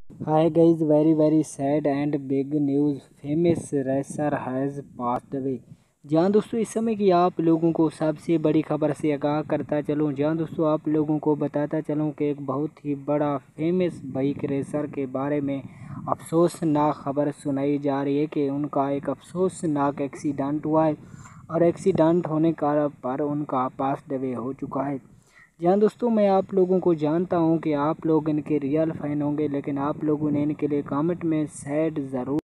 Hi guys, very sad and big news. Famous racer has passed away. जहाँ दोस्तों इस समय की आप लोगों को सबसे बड़ी खबर से आगाह करता चलूँ। जहाँ दोस्तों आप लोगों को बताता चलूँ कि एक बहुत ही बड़ा फेमस बाइक रेसर के बारे में अफसोसनाक खबर सुनाई जा रही है कि उनका एक अफसोसनाक एक्सीडेंट हुआ है और एक्सीडेंट होने पर उनका पास अवे हो चुका है। जी हाँ दोस्तों, मैं आप लोगों को जानता हूँ कि आप लोग इनके रियल फ़ैन होंगे, लेकिन आप लोगों ने इनके लिए कमेंट में सैड ज़रूर